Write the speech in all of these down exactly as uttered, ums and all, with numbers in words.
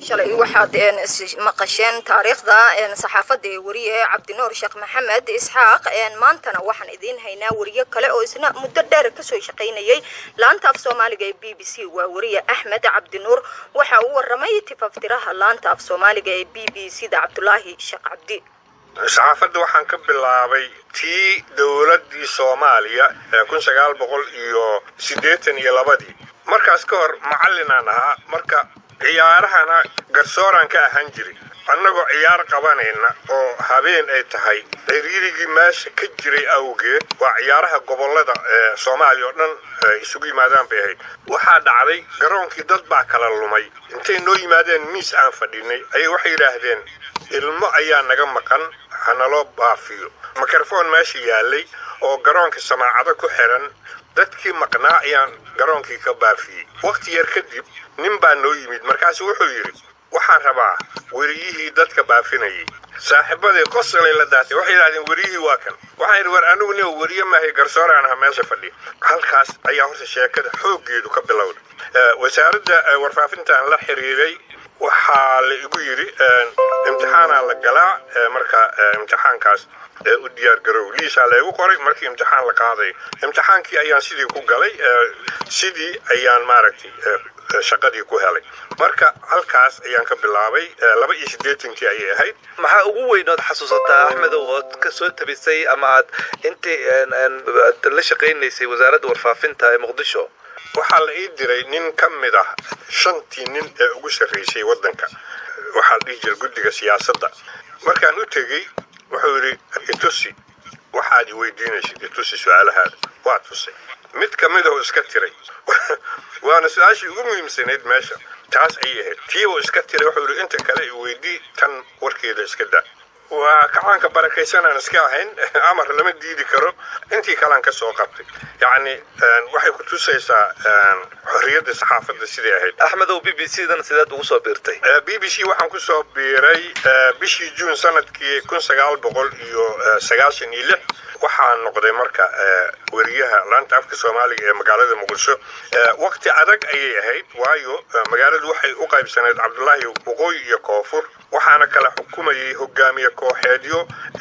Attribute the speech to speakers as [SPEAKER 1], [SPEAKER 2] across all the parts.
[SPEAKER 1] shalay waxaad maqasheen taariikhda saxaafadda wariye Cabdinuur Sheekh Maxamed Isxaaq maantana waxaan idin haynaa wariye kale oo isna muddo dheer ka soo shaqeynayay laanta af Soomaaliga ee B B C waa wariye Axmed Cabdinuur waxa uu waramay tifaftiraha laanta af Soomaaliga ee B B C da Cabdullaahi Sheekh Cabdi
[SPEAKER 2] saxaafadda waxaan ka bilaabay tii dawladii Soomaaliya kun sagaal boqol iyo siddeetan iyo laba markaas ka hor macallinaan ahaa marka ciyaarahana garsooran ka ahaan jiray annagoo ciyaar qabanayna oo habeen ay tahay xiriirigii meesha ka jiray awgeed waa ciyaaraha gobolada Soomaaliya oo dhan isugu yimaadaan bay ahayd waxaa dhacday garoonkii dad baa kala lumay intay noo yimaadeen miis aan fadhinay ay waxay yiraahdeen ilmo ayaa naga maqan hanalo baafiyo mikrofon meesha yaalay oo garoonka samaacada ku xiran dadkii maqnaa ayaan garoonkii ka baafiyay waqti yar kadib nin baa noo yimid markaas wuxuu yiri waxaan rabaa wariyihii dadka baafinayay saaxiibadii qosolay la daatay waxay yiraahdeen wariyihii waa kan waxaan yiri war anigu nin wariye ma hay garsooraan ah meesha fadhiyo halkaas ayaa horta sheekada xooggeedu ka bilowday wasaaradda warfaafinta la xiriiray waxaa la igu yiri imtixaana la galaa marka imtixaankaas u diyaar garow liisa la igu qoray markii imtixaan la qaaday imtixaankii ayaan sidii ku galay sidii ayaan maaragtay shaqadii ku helay marka halkaas ayaan ka bilaabay laba iyo siddeetankii ayay ahayd
[SPEAKER 3] maxaa ugu weynood xasuusataa Axmed oo ka soo tabisay ama aad intii la shaqeynaysay wasaaradda warfaafinta ee Muqdisho
[SPEAKER 2] waxaa la ii diray nin ka mid ah shantii nin ee ugu sarreysay waddanka waxaa la dhihi jiray guddiga siyaasadda markaan u tegey wuxuu yiri itusi waxaad i weydiinaysid itusi su'aalahaada waa tusay mid ka mid ah oo iska tiray waana su'aashii ugu muhiimsanayd meesha taas ay ahayd tii oo iska tiray wuxuu yiri inta kale i weydii tan warkeeda iska daa waa kacaanka barakaysanaan iska ahayn amar lama diidi karo intii kalaan ka soo qabtay yani waxay ku tusaysaa xorriyadda saxaafadda sidii ahayd
[SPEAKER 3] Axmed oo B B C dan sidaad ugu soo biirtay
[SPEAKER 2] B B C waxaan ku soo biiray bishii June sanadkii kun sagaal boqol iyo sagaashan iyo lix waxaan noqday marka wariyaha laanta afka Soomaaliga ee magaalada Muqdisho waqti adag ayay ahayd waayo magaaladu waxay u qaybsaneed Cabdullaahi Waqooyi iyo Koonfur waxaana kala xukumayay hogaamiye kooxeedyo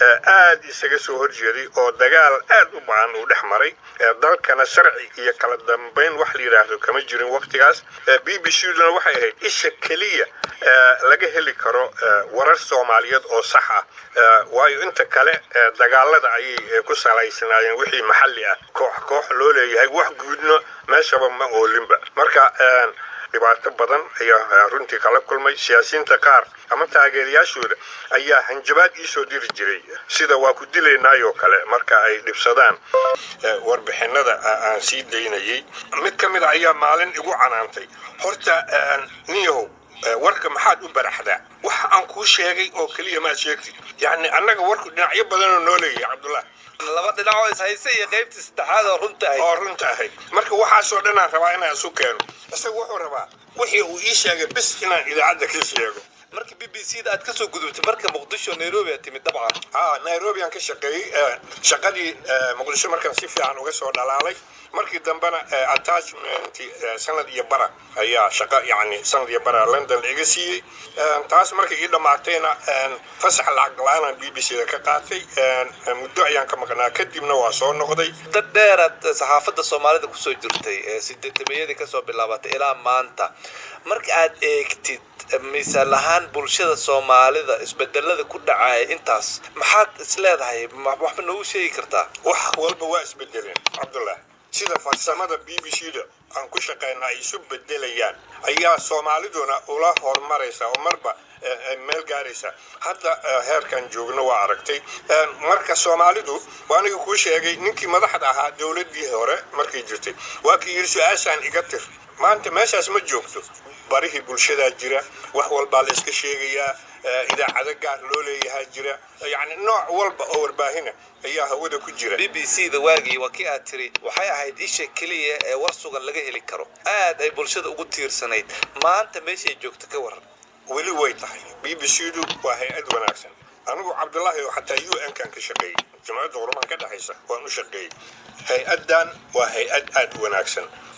[SPEAKER 2] aad isaga soo horjeeday oo dagaal aad u baahan u dhexmaray dalkana sharci iyo kala dambeyn wax la yiraahdo kama jirin waqtigaas B B C duna waxay ahayd isha kaliya laga heli karo warar Soomaaliyeed oo sax ah waayo inta kale dagaalada ayay ku salaysanaayeen wixii maxalli ah koox koox loo leeyahay wax guudna meeshaba ma oolinba marka dhibaato badan ayaa runtii kala kulmay siyaasiyiinta qaar ama taageerayaashooda ayaa hanjabaad ii soo diri jiray sida waa ku dilaynaayo kale marka ay dhibsadaan warbixinada aan sii daynayay mid ka mid ah ayaa maalin igu canaantay horta niyow warka maxaad u baraxdaa wax aan kuu sheegay oo kaliya ma sheegtid yani annaga warku dhinacyo badan oo noo leeyahay Cabdullaah
[SPEAKER 3] laba dhinac oo is haysay iyo qaybtii saddexaad oo runta ahayd
[SPEAKER 2] oo runta ahayd marka waxa soo dhanaan rabaa inaan isu keeno isaga wuxuu rabaa wixii uu ii sheegay bis inaan idaacadda ka sheego
[SPEAKER 3] marka B B C da aad ka soo gudubtay marka Muqdisho Nairobi aad timid dabcan
[SPEAKER 2] ah Nairobi aan ka shaqeeyay shaqadii Muqdisho markaan si fiican uga soo dhalaalay markii dambana attachment sanad iyo bara ayaa shaqa yani sanad iyo bara London iga siiyay taas markii ii dhamaatayna fasax lacag la'aan B B C da ka qaatay muddo ayaan ka maqnaa kadibna waa soo noqday
[SPEAKER 3] dad dheeraad saxaafadda Soomaalida ku soo jirtay siddeetamayadii ka soo bilaabatay ilaa maanta marka aad eegtid miisaan ahaan bulshada Soomaalida isbedelada ku dhacay intaas maxaad isleedahay waxba noo sheegi kartaa
[SPEAKER 2] wax walba waa isbedeleen Cabdullaah sida farsamada B B C da aan ku shaqeynaa ay isu bedelayaan ayaa Soomaaliduna ula hormaraysa oo marba meel gaaraysa hadda heerkan joogno waa aragtay marka Soomaalidu waaniga ku sheegay ninkii madaxda ahaa dawladii hore markay jirtay waa kii yiri su'aashan iga tir maanta meeshaas ma joogto barihii bulshada jira wax walba la iska sheegayaa idaacada gaar loo leeyahay jira yani nooc walba oo warbaahina ayaa hawada ku jira
[SPEAKER 3] B B C da waagii waa kii aad tiri waxay ahayd isha kaliya ee war sugan laga heli karo aad ay bulshada ugu tiirsanayd maanta meeshay joogto ka waran
[SPEAKER 2] weli way tahay B B C du waa hay'ad wanaagsan anigu Cabdullaahi oo xataa U N kan ka shaqeeyay jamacadda qurumaha ka dhaxaysa waan u shaqeeyay hay'adan waa hay'ad aad wanaagsan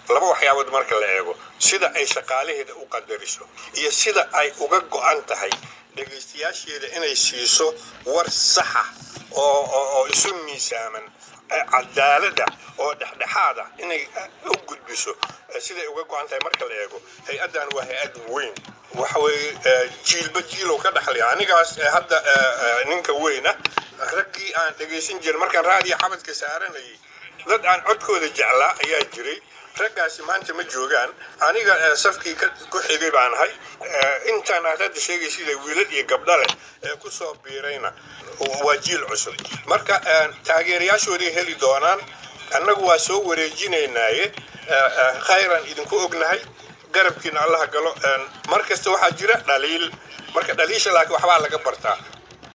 [SPEAKER 2] laba waxyaabood marka la eego sida ay shaqaalaheeda u qadariso iyo sida ay uga go'an tahay dhageystayaasheeda inay siiso war sax ah oo oo isu miisaaman cadaalada oo dhexdhexaad ah inay u gudbiso sida uga go'an tahay marka la eego hay-adan waa hay-ad weyn waxa weeye jiilba jiilow ka dhaxlay anigaas hadda ninka weyna raggii aan dhageysan jiray markaan raadiyo xabadka saaranayay dad aan codkooda jeclaa ayaa jiray raggaasi maanta ma joogaan aniga safkii ku xigay baan ahay intaan aad hadda sheegay sida wiilal iyo gabdho leh ee ku soo biirayna waa jiil cusub marka taageerayaashoodii heli doonaan annagu waa soo wareejinaynaaye khayran idinku ognahay garabkiina allaha galo mar kasta waxaa jira dhaliil marka dhaliisha laakiin waxbaa laga bartaa